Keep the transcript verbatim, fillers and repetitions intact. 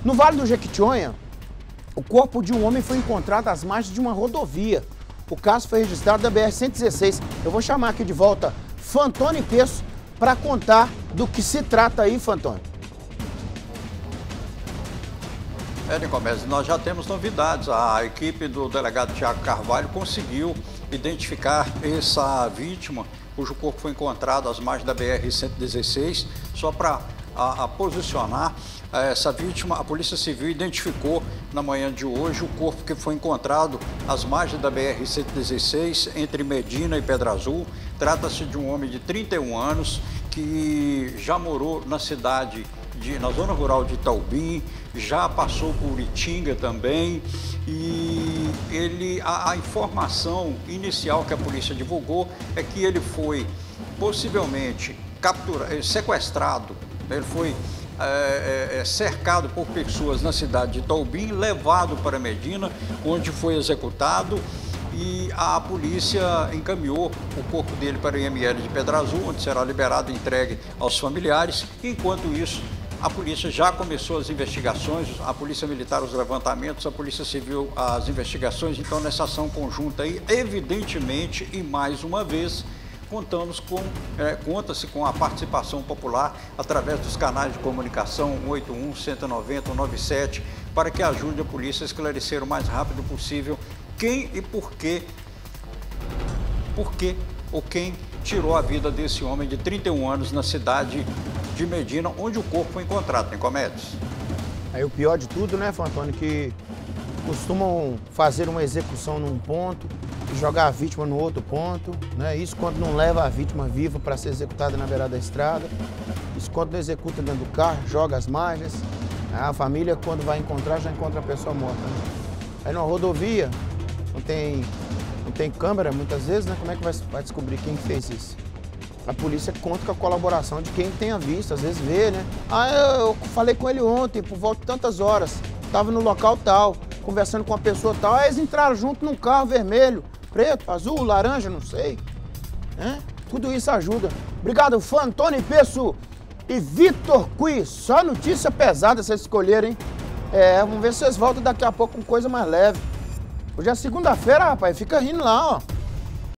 No Vale do Jequitinhonha, o corpo de um homem foi encontrado às margens de uma rodovia. O caso foi registrado da B R cento e dezesseis. Eu vou chamar aqui de volta Fantoni Peço para contar do que se trata aí, Fantoni. É, Nicomedes, nós já temos novidades. A equipe do delegado Tiago Carvalho conseguiu identificar essa vítima, cujo corpo foi encontrado às margens da B R cento e dezesseis. Só para a, a posicionar essa vítima, a Polícia Civil identificou na manhã de hoje o corpo que foi encontrado às margens da B R cento e dezesseis, entre Medina e Pedra Azul. Trata-se de um homem de trinta e um anos que já morou na cidade, de, na zona rural de Itaubim, já passou por Itinga também, e ele, a, a informação inicial que a polícia divulgou é que ele foi possivelmente capturado, sequestrado, ele foi É, é, cercado por pessoas na cidade de Itaubim, levado para Medina, onde foi executado, e a polícia encaminhou o corpo dele para o I M L de Pedra Azul, onde será liberado e entregue aos familiares. Enquanto isso, a polícia já começou as investigações, a Polícia Militar os levantamentos, a Polícia Civil as investigações. Então, nessa ação conjunta aí, evidentemente, e mais uma vez, contamos com, é, conta-se com a participação popular através dos canais de comunicação um oito um, cento e noventa, cento e noventa e sete, para que ajude a polícia a esclarecer o mais rápido possível quem e por quê, por quê ou quem tirou a vida desse homem de trinta e um anos na cidade de Medina, onde o corpo foi encontrado, Nicomedes. Aí o pior de tudo, né, Fantoni, que costumam fazer uma execução num ponto e jogar a vítima no outro ponto, né? Isso quando não leva a vítima viva para ser executada na beirada da estrada. Isso quando não executa dentro do carro, joga as margens. A família, quando vai encontrar, já encontra a pessoa morta, né? Aí numa rodovia, não tem, não tem câmera muitas vezes, né? Como é que vai, vai descobrir quem fez isso? A polícia conta com a colaboração de quem tenha visto, às vezes vê, né? Ah, eu, eu falei com ele ontem, por volta de tantas horas, estava no local tal, conversando com uma pessoa tal, aí eles entraram junto num carro vermelho, preto, azul, laranja, não sei. É? Tudo isso ajuda. Obrigado, Fantoni Peço e Vitor Cui. Só notícia pesada vocês escolheram, hein? É, vamos ver se vocês voltam daqui a pouco com coisa mais leve. Hoje é segunda-feira, rapaz, fica rindo lá, ó.